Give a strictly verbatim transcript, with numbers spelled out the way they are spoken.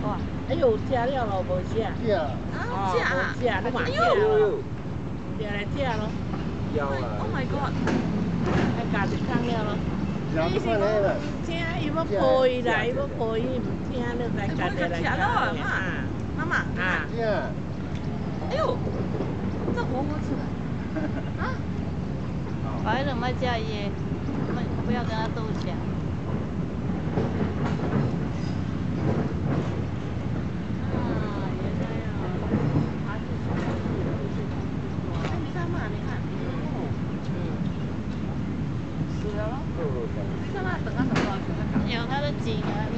哇！ 哎呦，食了咯，无食？ 食啊！ 哦，无食，你嘛食咯？食来食咯。 有啊 ！Oh my god！ 哎，加一空了咯。 你是讲听伊要抱伊啦，伊要抱伊，唔听你再加一来加咯。啊， 妈妈。 啊。 食啊！ 哎呦，这活活吃的。啊！ 白人卖加椰，不要跟他斗抢。有它的景啊。